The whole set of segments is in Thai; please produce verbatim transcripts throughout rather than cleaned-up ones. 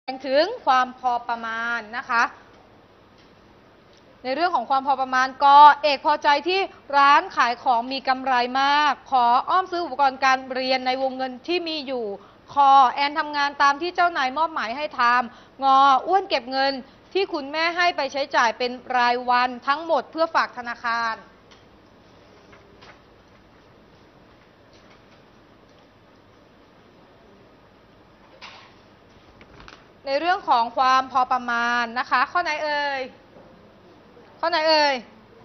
งถึงความพอประมาณนะคะในเรื่องของความพอประมาณก็เอกพอใจที่ร้านขายของมีกำไรมากขออ้อมซื้ออุปกรณ์การเรียนในวงเงินที่มีอยู่คอแอนทำงานตามที่เจ้านายมอบหมายให้ทำงออ้วนเก็บเงินที่คุณแม่ให้ไปใช้จ่ายเป็นรายวันทั้งหมดเพื่อฝากธนาคารในเรื่องของความพอประมาณนะคะข้อไหนเอ่ยข้อไหนเอ่ย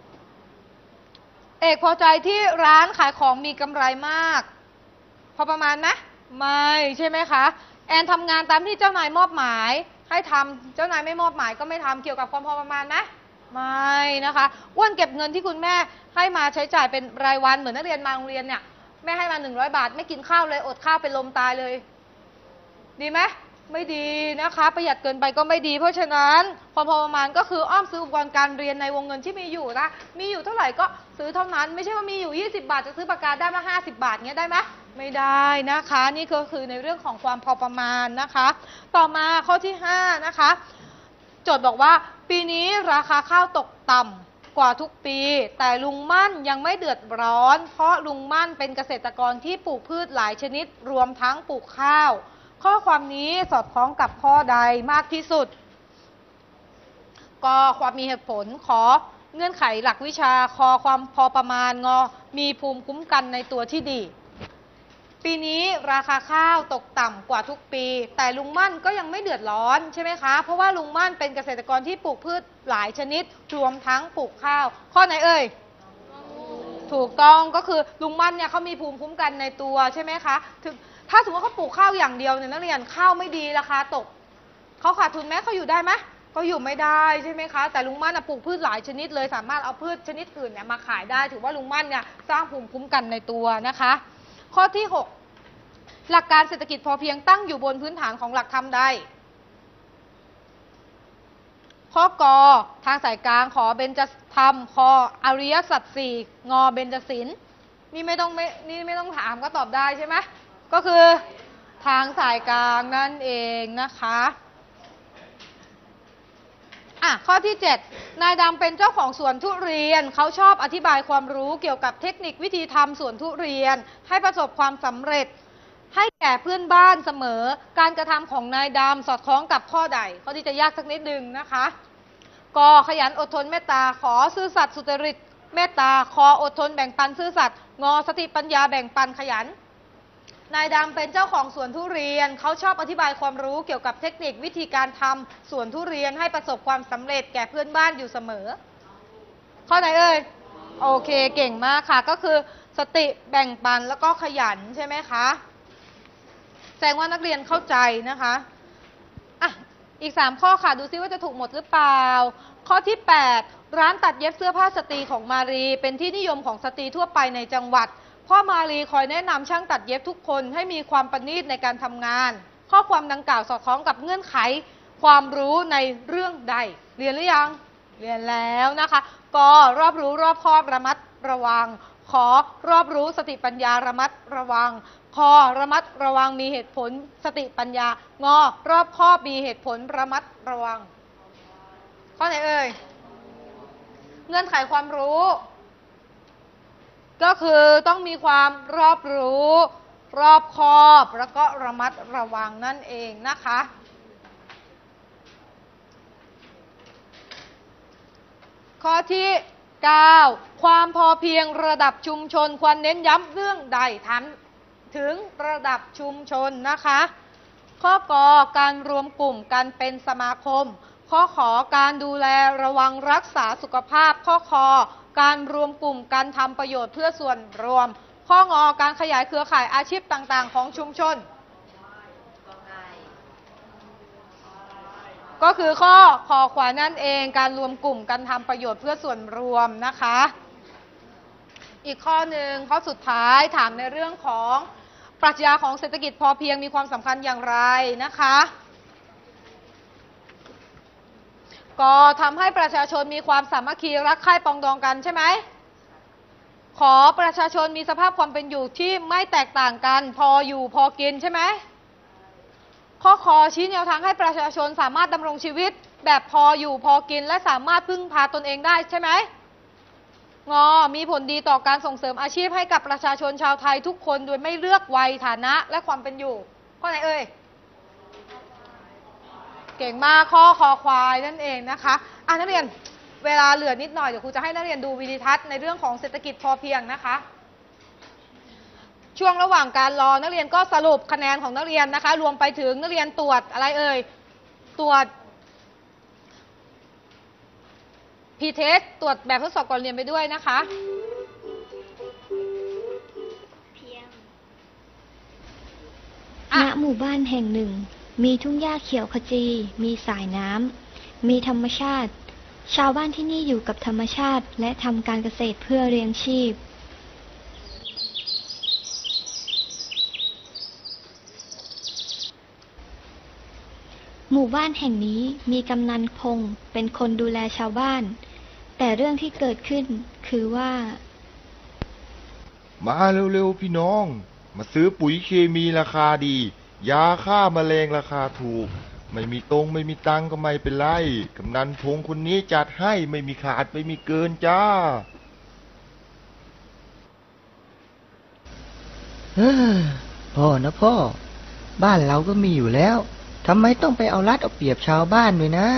เอกพอใจที่ร้านขายของมีกำไรมากพอประมาณไหมไม่ใช่ไหมคะแอนทำงานตามที่เจ้านายมอบหมายให้ทำเจ้านายไม่มอบหมายก็ไม่ทำเกี่ยวกับความพอประมาณไหมไม่นะคะอ้วนเก็บเงินที่คุณแม่ให้มาใช้จ่ายเป็นรายวันเหมือนนักเรียนมาโรงเรียนเนี่ยแม่ให้มาหนึ่งร้อยบาทไม่กินข้าวเลยอดข้าวเป็นลมตายเลยดีไหมไม่ดีนะคะประหยัดเกินไปก็ไม่ดีเพราะฉะนั้นความพอประมาณก็คืออ้อมซื้ออุปกรณ์การเรียนในวงเงินที่มีอยู่นะมีอยู่เท่าไหร่ก็ซื้อเท่านั้นไม่ใช่ว่ามีอยู่ยี่สิบบาทจะซื้อปากกาได้มาห้าสิบบาทเงี้ยได้ไหมไม่ได้นะคะนี่ก็คือในเรื่องของความพอประมาณนะคะต่อมาข้อที่ห้านะคะโจทย์บอกว่าปีนี้ราคาข้าวตกต่ำกว่าทุกปีแต่ลุงมั่นยังไม่เดือดร้อนเพราะลุงมั่นเป็นเกษตรกรที่ปลูกพืชหลายชนิดรวมทั้งปลูกข้าวข้อความนี้สอดคล้องกับข้อใดมากที่สุดก็ความมีเหตุผลขอเงื่อนไขหลักวิชาคอความพอประมาณงอมีภูมิคุ้มกันในตัวที่ดีปีนี้ราคาข้าวตกต่ำกว่าทุกปีแต่ลุงมั่นก็ยังไม่เดือดร้อนใช่ไหมคะเพราะว่าลุงมั่นเป็นเกษตรกรที่ปลูกพืชหลายชนิดรวมทั้งปลูกข้าวข้อไหนเอ่ยถูกต้องก็คือลุงมั่นเนี่ยเขามีภูมิคุ้มกันในตัวใช่ไหมคะถึงถ้าสมมติว่าเขาปลูกข้าวอย่างเดียวเนี่ยนักเรียนข้าวไม่ดีราคาตกเขาขาดทุนไหมเขาอยู่ได้ไหมก็อยู่ไม่ได้ใช่ไหมคะแต่ลุงมั่นปลูกพืชหลายชนิดเลยสามารถเอาพืชชนิดอื่นเนี่ยมาขายได้ถือว่าลุงมั่นเนี่ยสร้างภูมิคุ้มกันในตัวนะคะข้อที่หกหลักการเศรษฐกิจพอเพียงตั้งอยู่บนพื้นฐานของหลักธรรมใดข้อกอทางสายกลางขอเบญจธรรมคออริยสัจสี่งอเบญจศีลนี่ไม่ต้องไม่นี่ไม่ต้องถามก็ตอบได้ใช่ไหมก็คือทางสายกลางนั่นเองนะคะอ่ะข้อที่เจ็ดนายดำเป็นเจ้าของสวนทุเรียนเขาชอบอธิบายความรู้เกี่ยวกับเทคนิควิธีทำสวนทุเรียนให้ประสบความสำเร็จให้แก่เพื่อนบ้านเสมอการกระทำของนายดำสอดคล้องกับข้อใดข้อที่จะยากสักนิดนึงนะคะกขยันอดทนเมตตาขอซื่อสัตย์สุจริตเมตตาคออดทนแบ่งปันซื่อสัตย์งอสติปัญญาแบ่งปันขยันนายดำเป็นเจ้าของสวนทุเรียนเขาชอบอธิบายความรู้เกี่ยวกับเทคนิควิธีการทำสวนทุเรียนให้ประสบความสำเร็จแก่เพื่อนบ้านอยู่เสมอข้อไหนเอ่ยโอเคเก่งมากค่ะก็คือสติแบ่งปันแล้วก็ขยันใช่ไหมคะแสดงว่านักเรียนเข้าใจนะคะอ่ะอีกสามข้อค่ะดูซิว่าจะถูกหมดหรือเปล่าข้อที่แปดร้านตัดเย็บเสื้อผ้าสตรีของมารีเป็นที่นิยมของสตรีทั่วไปในจังหวัดพ่อมารีคอยแนะนำช่างตัดเย็บทุกคนให้มีความประณีตในการทำงานข้อความดังกล่าวสอดคล้องกับเงื่อนไขความรู้ในเรื่องใดเรียนหรือยังเรียนแล้วนะคะก็รอบรู้รอบคอบระมัดระวังขอรอบรู้สติปัญญาระมัดระวังคอระมัดระวังมีเหตุผลสติปัญญางอรอบคอบมีเหตุผลระมัดระวังข้อไหนเอ่ยเงื่อนไขความรู้ก็คือต้องมีความรอบรู้รอบคอบแล้วก็ระมัดระวังนั่นเองนะคะข้อที่เก้าความพอเพียงระดับชุมชนควรเน้นย้ำเรื่องใดถามถึงระดับชุมชนนะคะข้อกอการรวมกลุ่มกันเป็นสมาคมข้อขอการดูแลระวังรักษาสุขภาพข้อคอการรวมกลุ่มการทำประโยชน์เพื่อส่วนรวมข้องอการขยายเครือข่ายอาชีพต่างๆของชุมชนก็คือข้อคอขวานั่นเองการรวมกลุ่มการทำประโยชน์เพื่อส่วนรวมนะคะอีกข้อหนึ่งข้อสุดท้ายถามในเรื่องของปรัชญาของเศรษฐกิจพอเพียงมีความสำคัญอย่างไรนะคะก็ทำให้ประชาชนมีความสามัคคีรักใคร่ปองดองกันใช่ไหมขอประชาชนมีสภาพความเป็นอยู่ที่ไม่แตกต่างกันพออยู่พอกินใช่ไหมข้อคอชี้แนวทางให้ประชาชนสามารถดำรงชีวิตแบบพออยู่พอกินและสามารถพึ่งพาตนเองได้ใช่ไหมงอมีผลดีต่อการส่งเสริมอาชีพให้กับประชาชนชาวไทยทุกคนโดยไม่เลือกวัยฐานะและความเป็นอยู่ข้อไหนเอ่ยเก่งมากข้อคอควายนั่นเองนะคะอ่ะนักเรียนเวลาเหลือนิดหน่อยเดี๋ยวครูจะให้นักเรียนดูวิดีทัศน์ในเรื่องของเศรษฐกิจพอเพียงนะคะช่วงระหว่างการรอนักเรียนก็สรุปคะแนนของนักเรียนนะคะรวมไปถึงนักเรียนตรวจอะไรเอ่ยตรวจพีเทสตรวจแบบทดสอบก่อนเรียนไปด้วยนะคะณหมู่บ้านแห่งหนึ่งมีทุ่งหญ้าเขียวขจี มีสายน้ำมีธรรมชาติชาวบ้านที่นี่อยู่กับธรรมชาติและทำการเกษตรเพื่อเลี้ยงชีพหมู่บ้านแห่งนี้มีกำนันพงษ์เป็นคนดูแลชาวบ้านแต่เรื่องที่เกิดขึ้นคือว่ามาเร็วๆพี่น้องมาซื้อปุ๋ยเคมีราคาดียาฆ่าแมลงราคาถูกไม่มีตรงไม่มีตังก็ไม่เป็นไรกำนันพงษ์คนนี้จัดให้ไม่มีขาดไม่มีเกินจ้าเฮ้อพ่อนะพ่อบ้านเราก็มีอยู่แล้วทำไมต้องไปเอารัดเอาเปรียบชาวบ้านด้วยนะ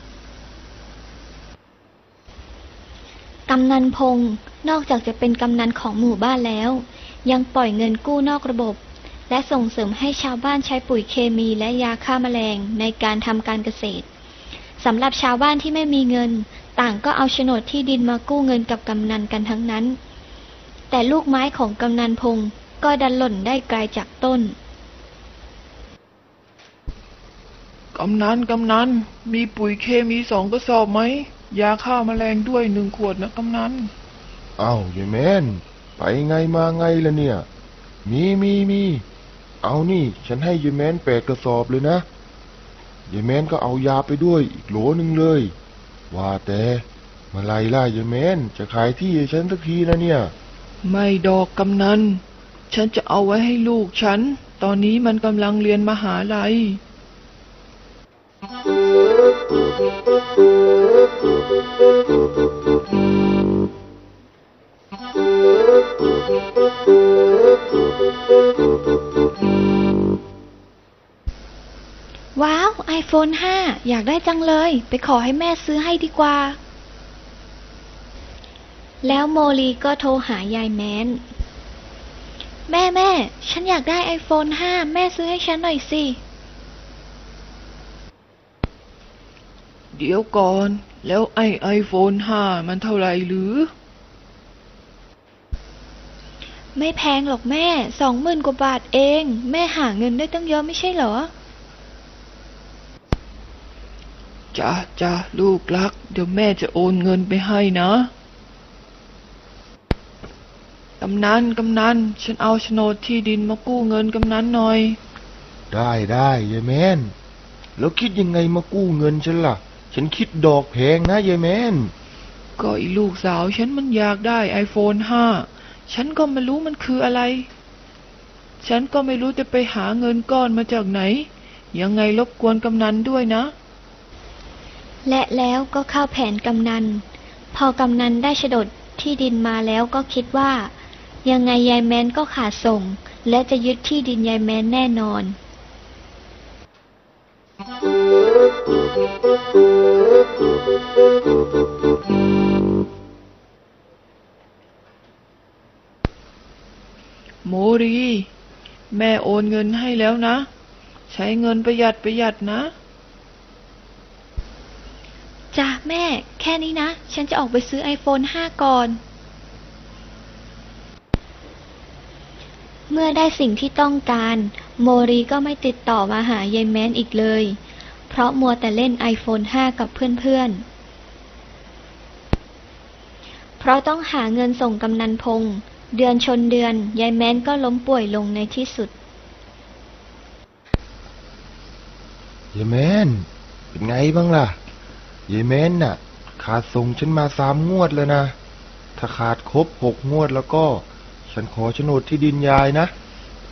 กำนันพงษ์นอกจากจะเป็นกำนันของหมู่บ้านแล้วยังปล่อยเงินกู้นอกระบบและส่งเสริมให้ชาวบ้านใช้ปุ๋ยเคมีและยาฆ่าแมลงในการทำการเกษตรสำหรับชาวบ้านที่ไม่มีเงินต่างก็เอาโฉนดที่ดินมากู้เงินกับกำนันกันทั้งนั้นแต่ลูกไม้ของกำนันพงษ์ก็ดันหล่นได้ไกลจากต้นกำนันกำนันมีปุ๋ยเคมีสองกระสอบไหมยาฆ่าแมลงด้วยหนึ่งขวดนะกำนันอ้าวยายแม่นไปไงมาไงล่ะเนี่ยมีมีมีเอานี่ฉันให้ยายแม่นแปดกระสอบเลยนะยายแม่นก็เอายาไปด้วยอีกโหลนึงเลยว่าแต่เมื่อไรล่ะยายแม่นจะขายที่ให้ฉันสักทีนะเนี่ยไม่ดอกกำนันฉันจะเอาไว้ให้ลูกฉันตอนนี้มันกำลังเรียนมหาลัยว้าว ไอโฟน ห้า อยากได้จังเลยไปขอให้แม่ซื้อให้ดีกว่าแล้วโมลีก็โทรหายายแมนแม่แม่ฉันอยากได้ ไอโฟน ห้า แม่ซื้อให้ฉันหน่อยสิเดี๋ยวก่อนแล้วไอไอโฟนห้ามันเท่าไหร่หรือไม่แพงหรอกแม่สองหมื่นกว่าบาทเองแม่หาเงินได้ตั้งเยอะไม่ใช่เหรอจ้าจ้าลูกรักเดี๋ยวแม่จะโอนเงินไปให้นะกำนันกำนันฉันเอาโฉนดที่ดินมากู้เงินกำนันหน่อยได้ได้ยายแม่นแล้วคิดยังไงมากู้เงินฉันล่ะฉันคิดดอกแพงนะยายแม่นก็อีลูกสาวฉันมันอยากได้ไอโฟนห้าฉันก็ไม่รู้มันคืออะไรฉันก็ไม่รู้จะไปหาเงินก้อนมาจากไหนยังไงรบกวนกำนันด้วยนะและแล้วก็เข้าแผนกำนันพอกำนันได้โฉนดที่ดินมาแล้วก็คิดว่ายังไงยายแมนก็ขาดส่งและจะยึดที่ดินยายแมนแน่นอนโมรีแม่โอนเงินให้แล้วนะใช้เงินประหยัดประหยัดนะจ้ะแม่แค่นี้นะฉันจะออกไปซื้อ ไอโฟน ห้า ก่อนเมื่อได้สิ่งที่ต้องการโมรีก็ไม่ติดต่อมาหายายแมนอีกเลยเพราะมัวแต่เล่น ไอโฟน ห้า กับเพื่อนๆเพราะต้องหาเงินส่งกำนันพงษ์เดือนชนเดือนยายแมนก็ล้มป่วยลงในที่สุดยายแมนเป็นไงบ้างล่ะยายแมนน่ะขาดส่งฉันมาสามงวดแล้วนะถ้าขาดครบหกงวดแล้วก็ฉันขอโฉนดที่ดินยายนะ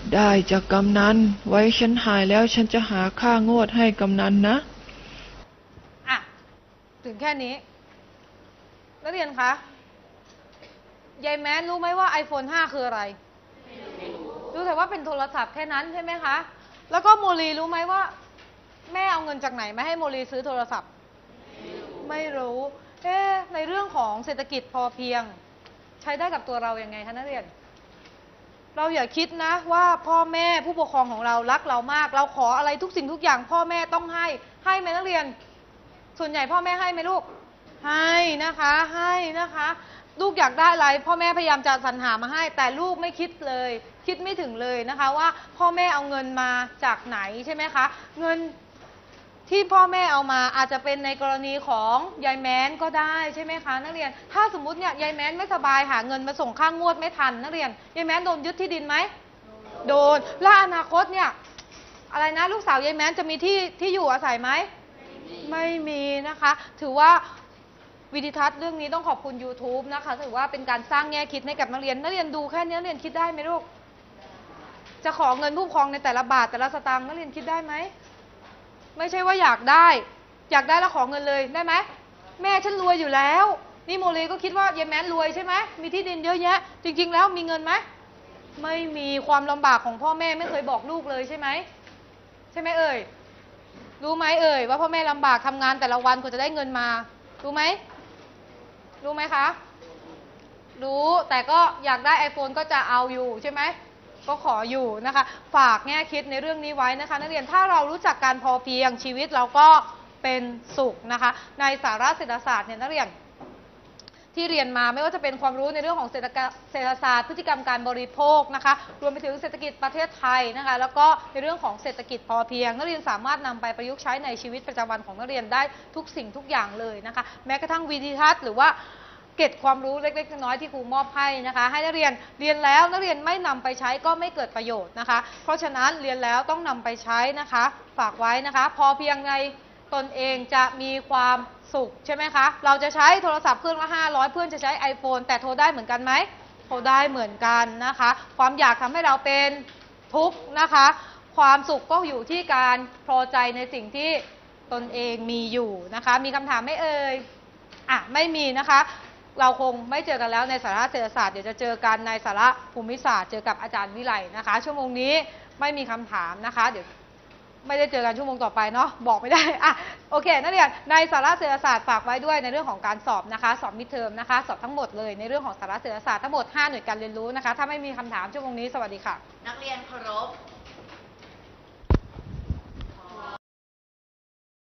ได้จากกำนัน ไว้ฉันหายแล้วฉันจะหาค่างวดให้กำนันนะอ่ะ ถึงแค่นี้นักเรียนคะยายแม้นรู้ไหมว่า ไอโฟน ห้า คืออะไรรู้แต่ว่าเป็นโทรศัพท์แค่นั้นใช่ไหมคะ แล้วก็โมลีรู้ไหมว่า แม่เอาเงินจากไหนมาให้โมลีซื้อโทรศัพท์ ไม่รู้ เอ๊ะในเรื่องของเศรษฐกิจพอเพียง ใช้ได้กับตัวเรายัางไงคะนักเรียน เราอย่าคิดนะว่าพ่อแม่ผู้ปกครองของเรารักเรามาก เราขออะไรทุกสิ่งทุกอย่าง พ่อแม่ต้องให้ ให้ไหมนักเรียน ส่วนใหญ่พ่อแม่ให้ไหมลูก ให้นะคะ ให้นะคะ ลูกอยากได้อะไรพ่อแม่พยายามจะสรรหามาให้ แต่ลูกไม่คิดเลย คิดไม่ถึงเลยนะคะว่าพ่อแม่เอาเงินมาจากไหนใช่ไหมคะ เงินที่พ่อแม่เอามาอาจจะเป็นในกรณีของยายแม้นก็ได้ใช่ไหมคะนักเรียน ถ้าสมมุติเนี่ยยายแม้นไม่สบายหาเงินมาส่งค่างวดไม่ทันนักเรียนยายแม้นโดนยึดที่ดินไหมโดนแล้วอนาคตเนี่ยอะไรนะลูกสาวยายแม้นจะมีที่ที่อยู่อาศัยไหมไม่มีนะคะ ถือว่าวิดีทัศน์เรื่องนี้ต้องขอบคุณ YouTube นะคะถือว่าเป็นการสร้างแง่คิดให้กับนักเรียนนักเรียนดูแค่นี้นักเรียนคิดได้ไหมลูกจะขอเงินผู้ปกครองในแต่ละบาทแต่ละสตางค์นักเรียนคิดได้ไหมไม่ใช่ว่าอยากได้อยากได้แล้วขอเงินเลยได้ไหมแม่ฉันรวยอยู่แล้วนี่โมเลก็คิดว่ายายแม้นรวยใช่ไหมมีที่ดินเยอะแยะจริงๆแล้วมีเงินไหมไม่มีความลำบากของพ่อแม่ไม่เคยบอกลูกเลยใช่ไหมใช่ไหมเอ่ยรู้ไหมเอ่ยว่าพ่อแม่ลำบากทำงานแต่ละวันกว่าจะได้เงินมารู้ไหมรู้ไหมคะรู้แต่ก็อยากได้ ไอโฟน ก็จะเอาอยู่ใช่ไหมก็ขออยู่นะคะฝากแง่คิดในเรื่องนี้ไว้นะคะนักเรียนถ้าเรารู้จักการพอเพียงชีวิตเราก็เป็นสุขนะคะในสาระเศรษฐศาสตร์เนี่ยนักเรียนที่เรียนมาไม่ว่าจะเป็นความรู้ในเรื่องของเศรษฐศาสตร์พฤติกรรมการบริโภคนะคะรวมไปถึงเศรษฐกิจประเทศไทยนะคะแล้วก็ในเรื่องของเศรษฐกิจพอเพียงนักเรียนสามารถนำไปประยุกต์ใช้ในชีวิตประจำวันของนักเรียนได้ทุกสิ่งทุกอย่างเลยนะคะแม้กระทั่งวิดีทัศน์หรือว่าเก็บความรู้เล็กๆน้อยๆที่ครูมอบให้นะคะให้นักเรียนเรียนแล้วนักเรียนไม่นำไปใช้ก็ไม่เกิดประโยชน์นะคะเพราะฉะนั้นเรียนแล้วต้องนำไปใช้นะคะฝากไว้นะคะพอเพียงในตนเองจะมีความสุขใช่ไหมคะเราจะใช้โทรศัพท์เครื่องละห้าร้อยเพื่อนจะใช้ ไอโฟน แต่โทรได้เหมือนกันไหมโทรได้เหมือนกันนะคะความอยากทำให้เราเป็นทุกข์นะคะความสุขก็อยู่ที่การพอใจในสิ่งที่ตนเองมีอยู่นะคะมีคำถามไหมเอ่ยอ่ะไม่มีนะคะเราคงไม่เจอกันแล้วในสาระเศรษฐศาสตร์เดี๋ยวจะเจอกันในสาระภูมิศาสตร์เจอกับอาจารย์วิไลนะคะชั่วโมงนี้ไม่มีคำถามนะคะเดี๋ยวไม่ได้เจอกันชั่วโมงต่อไปเนาะบอกไม่ได้อ่ะโอเคนักเรียนในสาระเศรษฐศาสตร์ฝากไว้ด้วยในเรื่องของการสอบนะคะสอบมิดเทอมนะคะสอบทั้งหมดเลยในเรื่องของสาระเศรษฐศาสตร์ทั้งหมดห้าหน่วยการเรียนรู้นะคะถ้าไม่มีคำถามชั่วโมงนี้สวัสดีค่ะนักเรียนเคารพ